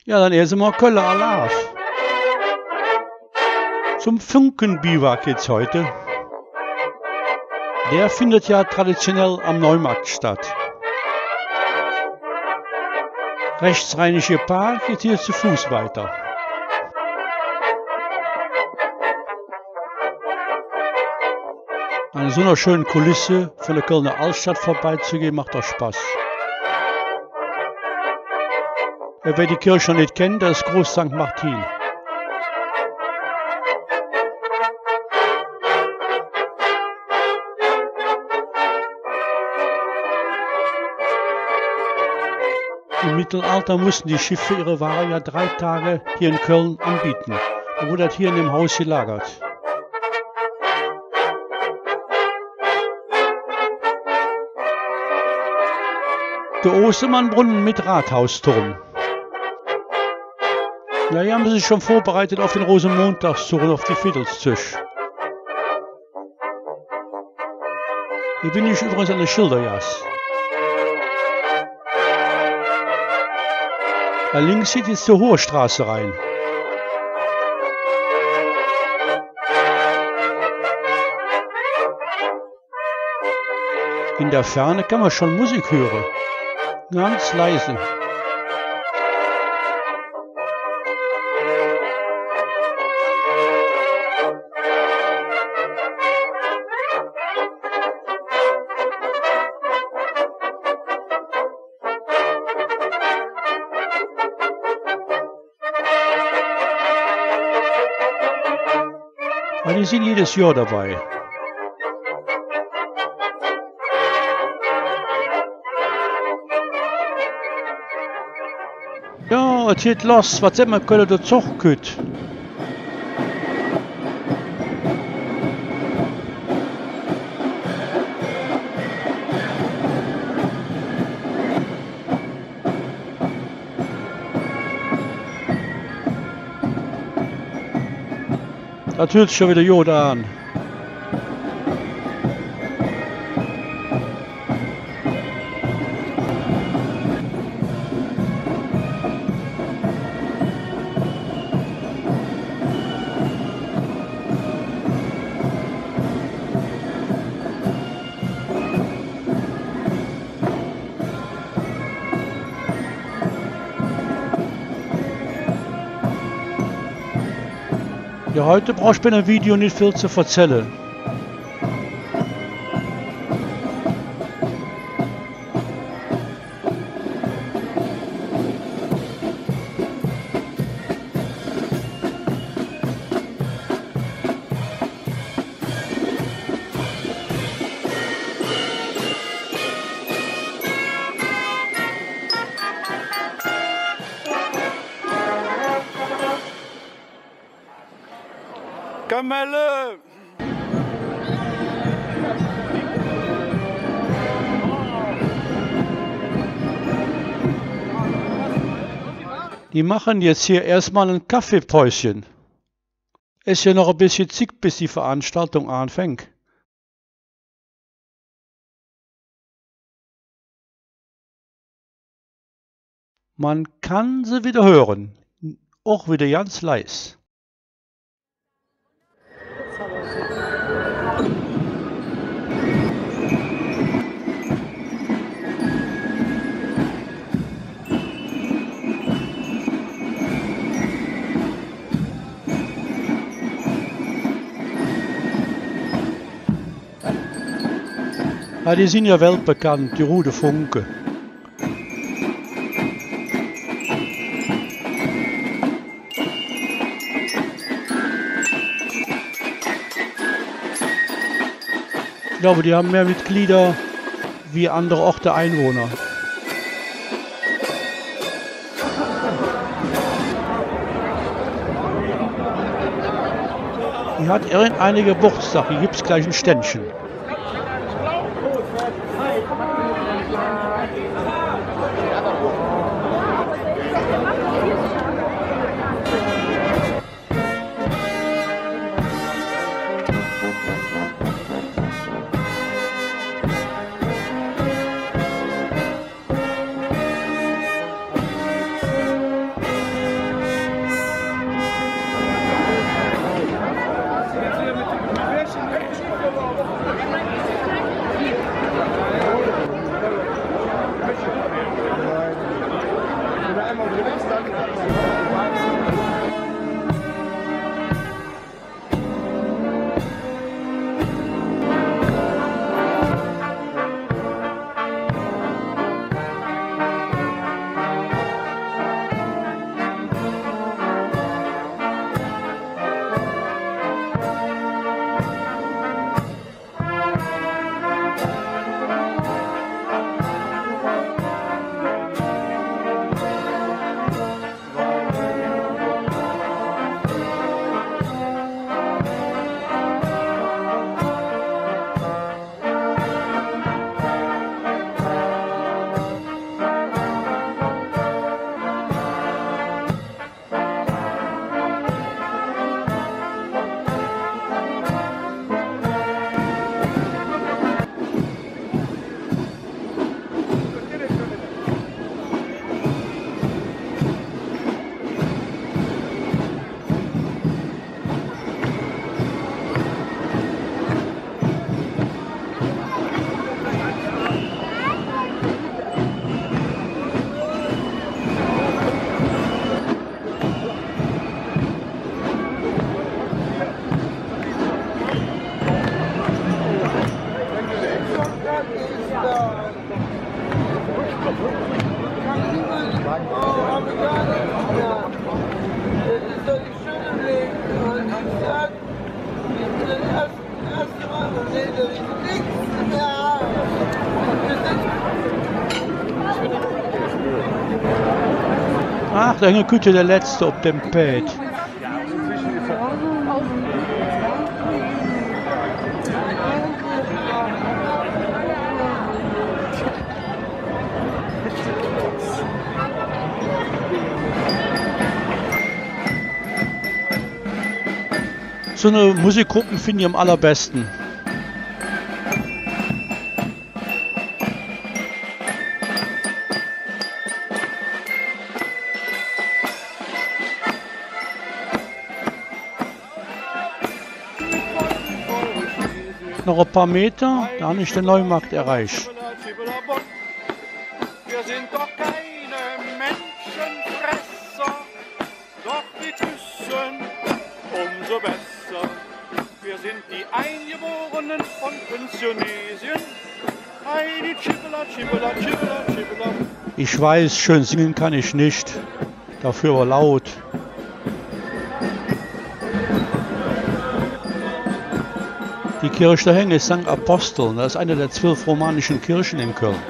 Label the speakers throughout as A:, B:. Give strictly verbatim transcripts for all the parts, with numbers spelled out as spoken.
A: Ja, dann essen wir Kölle Alarv. Zum Funkenbiwak geht's heute. Der findet ja traditionell am Neumarkt statt. Rechtsrheinische Paar geht hier zu Fuß weiter. An so einer schönen Kulisse von der Kölner Altstadt vorbeizugehen, macht doch Spaß. Wer die Kirche noch nicht kennt, das ist Groß Sankt Martin. Im Mittelalter mussten die Schiffe ihre Ware ja drei Tage hier in Köln anbieten. Da wurde das hier in dem Haus gelagert. Der Ostermannbrunnen mit Rathausturm. Ja, hier haben sie sich schon vorbereitet auf den Rosenmontagszug und auf die Viertelszüsch. Hier bin ich übrigens an der Schilderjas. Da links geht jetzt zur Hohe Straße rein. In der Ferne kann man schon Musik hören. Ganz leise. Aber die sind jedes Jahr dabei. Ja, es geht los. Was sind wir können der Zug geht? Das hört sich schon wieder Yoda an. Ja, heute brauchst du bei einem Video nicht viel zu erzählen.
B: Kamelle!
A: Die machen jetzt hier erstmal ein Kaffeepäuschen. Ist ja noch ein bisschen zick, bis die Veranstaltung anfängt. Man kann sie wieder hören. Auch wieder ganz leise. Ja, die sind ja weltbekannt, die Rude Funke. Ich glaube, die haben mehr Mitglieder wie andere Orte Einwohner. Die hat irgendeine Geburtstag, hier gibt es gleich ein Ständchen. Ach, der Engelküche, der letzte auf dem Bett. So eine Musikgruppen finde ich am allerbesten. Noch ein paar Meter, da habe ich den Neumarkt erreicht.
B: Wir sind doch keine Menschenfresser, doch die küssen umso besser. Wir sind die Eingeborenen von Pensionesien. Heidi Chibbela, Chibbela, Chibbela, Chibbela.
A: Ich weiß, schön singen kann ich nicht, dafür aber laut. Die Kirche da hängt ist Sankt Apostel, das ist eine der zwölf romanischen Kirchen in Köln.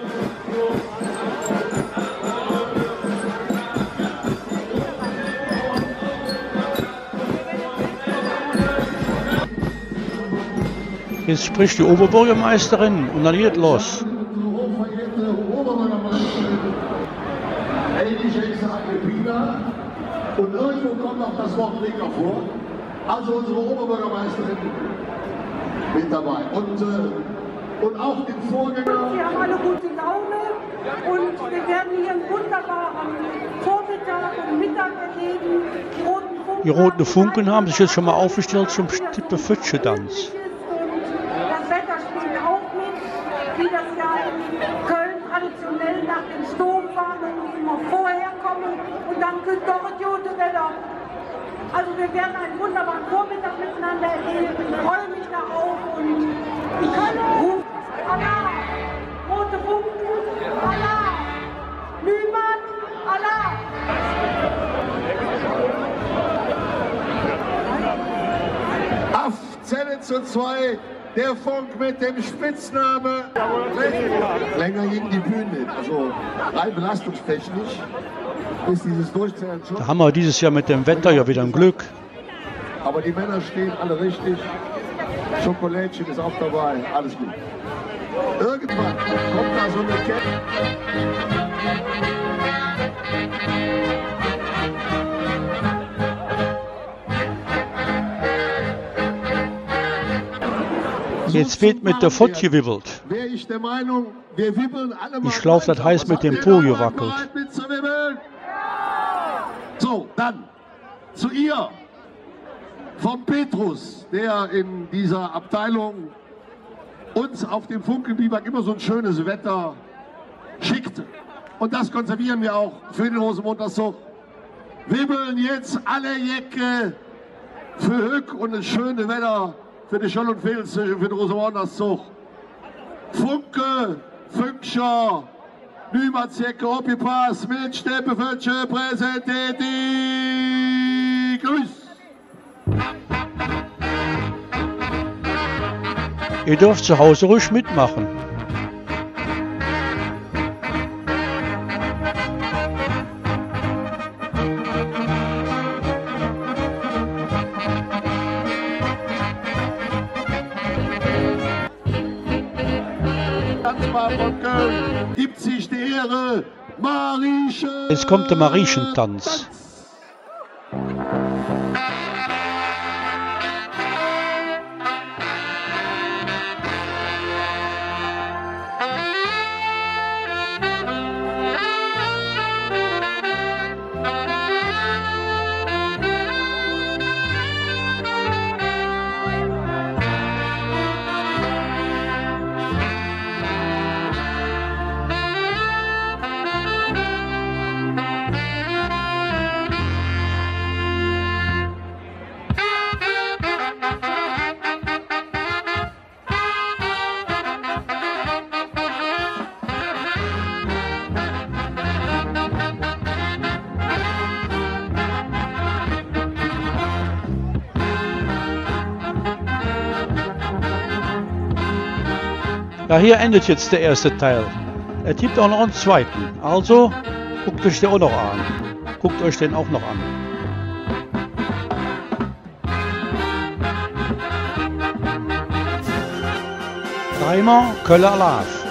A: Jetzt spricht die Oberbürgermeisterin und dann geht los.
C: Und irgendwo kommt noch das Wort Linker vor. Also unsere Oberbürgermeisterin mit dabei. Und, äh, und auch den Vorgänger.
D: Wir haben alle gute Laune und wir werden hier einen wunderbaren Vormittag und Mittag erleben. Die roten Funken,
A: die roten Funken haben sich jetzt schon mal aufgestellt zum Stippe-Fütsche-Tanz.
D: Das Wetter spielt auch mit, wie das ja in Köln traditionell nach dem Sturm war, und immer vorher kommen und dann kommt doch ein gutes Wetter. Also wir werden einen wunderbaren Vormittag miteinander erleben. Ich freue mich darauf und ich kann rufen, Allah, rote Funken, Allah, Lühmann, Allah.
C: Auf Zelle zu zwei, der Funk mit dem Spitzname. Länger ging die Bühne nicht, also rein belastungstechnisch ist dieses Durchzählen schon.
A: Da haben wir dieses Jahr mit dem Wetter ja wieder ein Glück.
C: Aber die Männer stehen alle richtig. Schokolädchen ist auch dabei, alles gut. Irgendwann kommt da so eine Kette.
A: Jetzt wird mit der Fott gewibbelt.
C: Wäre ich der Meinung, wir wibbeln alle mal.
A: Ich glaube, das heißt mit dem Po gewackelt.
C: So, dann zu ihr, vom Petrus, der in dieser Abteilung uns auf dem Funkenbiwak immer so ein schönes Wetter schickte. Und das konservieren wir auch für den Rosenmontagszug. Wibbeln jetzt alle Jäcke für Hück und das schöne Wetter für die Scholl und Filz für den Rosenmontagszug. Funke, Funkscher, Nümatzjecke, Oppipass, Milchsteppe, Fötsche, präsentiert die Grüß.
A: Ihr dürft zu Hause ruhig mitmachen.
C: Von Köln gibt sich die Ehre, Mariechen.
A: Jetzt kommt der Mariechen-Tanz. Ja, hier endet jetzt der erste Teil. Es gibt auch noch einen zweiten. Also, guckt euch den auch noch an. Guckt euch den auch noch an. Dreimal Köller Love.